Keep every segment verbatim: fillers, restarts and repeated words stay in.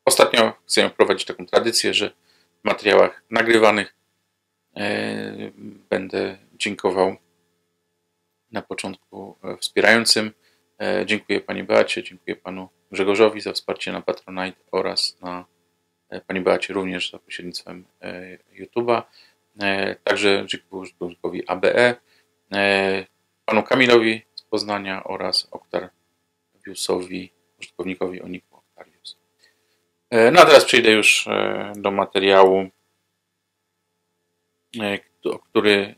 Ostatnio chcę wprowadzić taką tradycję, że w materiałach nagrywanych będę dziękował na początku wspierającym. Dziękuję Pani Beacie, dziękuję Panu Grzegorzowi za wsparcie na Patronite oraz na Pani Beacie również za pośrednictwem YouTube'a. Także dziękuję użytkownikowi A B E, Panu Kamilowi z Poznania oraz Octaviusowi, użytkownikowi Oniku Octavius. No a teraz przejdę już do materiału, który,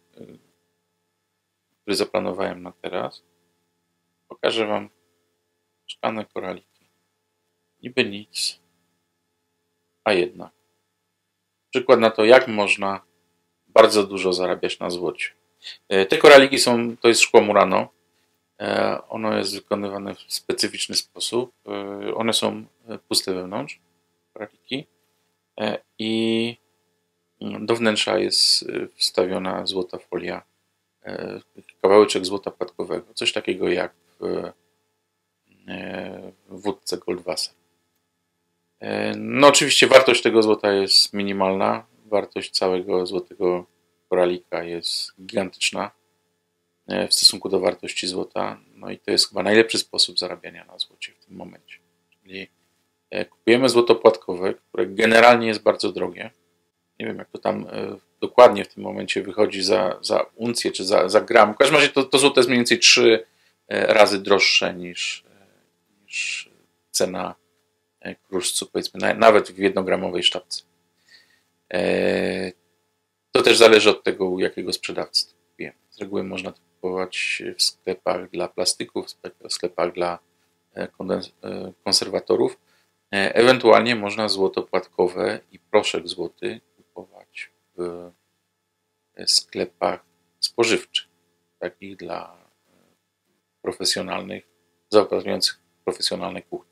który zaplanowałem na teraz. Pokażę Wam szklane koraliki. Niby nic, a jednak. Przykład na to, jak można bardzo dużo zarabiać na złocie. Te koraliki są, to jest szkło Murano. Ono jest wykonywane w specyficzny sposób. One są puste wewnątrz, koraliki, i do wnętrza jest wstawiona złota folia, kawałeczek złota płatkowego. Coś takiego jak w wódce Goldwasser. No oczywiście wartość tego złota jest minimalna. Wartość całego złotego koralika jest gigantyczna w stosunku do wartości złota. No i to jest chyba najlepszy sposób zarabiania na złocie w tym momencie. Czyli kupujemy złoto płatkowe, które generalnie jest bardzo drogie. Nie wiem, jak to tam dokładnie w tym momencie wychodzi za, za uncję czy za, za gram. W każdym razie to, to złoto jest mniej więcej trzy razy droższe niż, niż cena kruszcu, powiedzmy, nawet w jednogramowej sztabce. To też zależy od tego, jakiego sprzedawcy to kupujemy. Z reguły można to kupować w sklepach dla plastyków, w sklepach dla konserwatorów. Ewentualnie można złoto płatkowe i proszek złoty kupować w sklepach spożywczych, takich dla profesjonalnych, zaopatrujących profesjonalne kuchnie.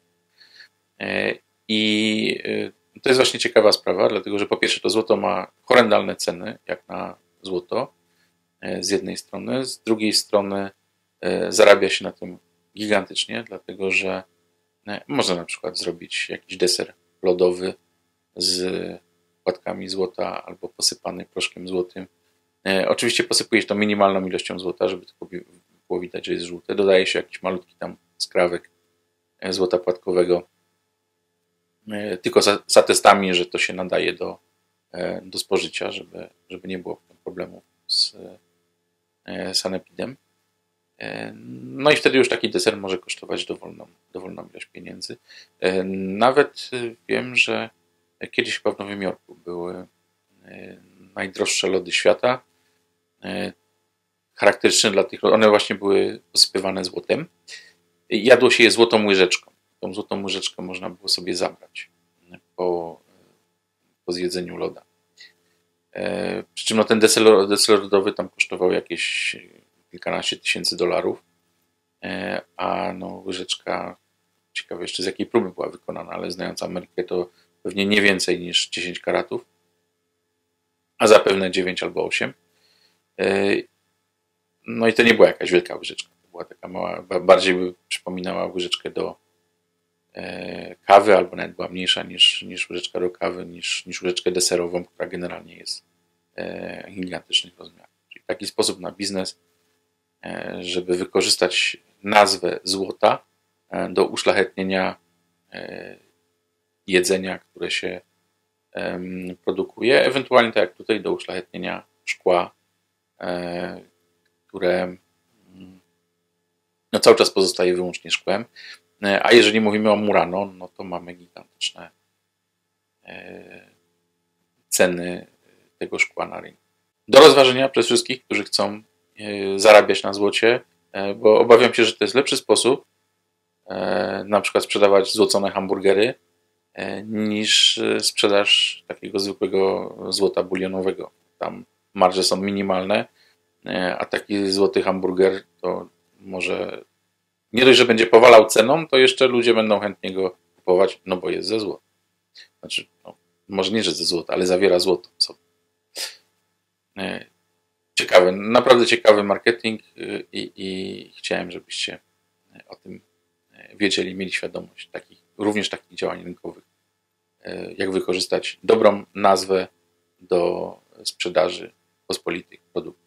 I to jest właśnie ciekawa sprawa, dlatego że po pierwsze to złoto ma horrendalne ceny, jak na złoto z jednej strony, z drugiej strony zarabia się na tym gigantycznie, dlatego że można na przykład zrobić jakiś deser lodowy z płatkami złota albo posypany proszkiem złotym. Oczywiście posypuje się to minimalną ilością złota, żeby tylko było widać, że jest żółte. Dodaje się jakiś malutki tam skrawek złota płatkowego, tylko za, za testami, że to się nadaje do, do spożycia, żeby, żeby nie było problemów z sanepidem. No i wtedy już taki deser może kosztować dowolną, dowolną ilość pieniędzy. Nawet wiem, że kiedyś chyba w Nowym Jorku były najdroższe lody świata. Charakterystyczne dla tych lodów, one właśnie były posypywane złotem. Jadło się je złotą łyżeczką. Tą złotą łyżeczkę można było sobie zabrać po, po zjedzeniu loda. Przy czym no, ten deser, deser lodowy tam kosztował jakieś kilkanaście tysięcy dolarów, a no, łyżeczka, ciekawe jeszcze z jakiej próby była wykonana, ale znając Amerykę to pewnie nie więcej niż dziesięć karatów, a zapewne dziewięć albo osiem. No i to nie była jakaś wielka łyżeczka, to była taka mała, bardziej by przypominała łyżeczkę do kawy, albo nawet była mniejsza niż, niż łyżeczka do kawy, niż, niż łyżeczkę deserową, która generalnie jest gigantycznych rozmiarów. Czyli taki sposób na biznes, żeby wykorzystać nazwę złota do uszlachetnienia jedzenia, które się produkuje, ewentualnie tak jak tutaj do uszlachetnienia szkła, które no, cały czas pozostaje wyłącznie szkłem. A jeżeli mówimy o Murano, no to mamy gigantyczne ceny tego szkła na rynku. Do rozważenia przez wszystkich, którzy chcą zarabiać na złocie, bo obawiam się, że to jest lepszy sposób na przykład sprzedawać złocone hamburgery niż sprzedaż takiego zwykłego złota bulionowego. Tam marże są minimalne, a taki złoty hamburger to może nie dość, że będzie powalał ceną, to jeszcze ludzie będą chętnie go kupować, no bo jest ze złota. Znaczy, no, może nie, że ze złota, ale zawiera złoto w sobie. Ciekawy, naprawdę ciekawy marketing i, i chciałem, żebyście o tym wiedzieli, mieli świadomość takich, również takich działań rynkowych jak wykorzystać dobrą nazwę do sprzedaży pospolitych produktów.